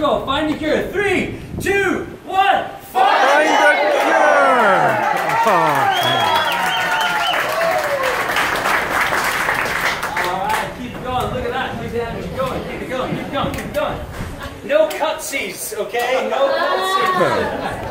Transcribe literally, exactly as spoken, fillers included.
go. Find the cure. Three, two, one. Find the cure! Alright, keep it going. Look at that. Keep that. Keep going. Keep it going. Keep going. Keep going. No cutsies, okay? No cutsies.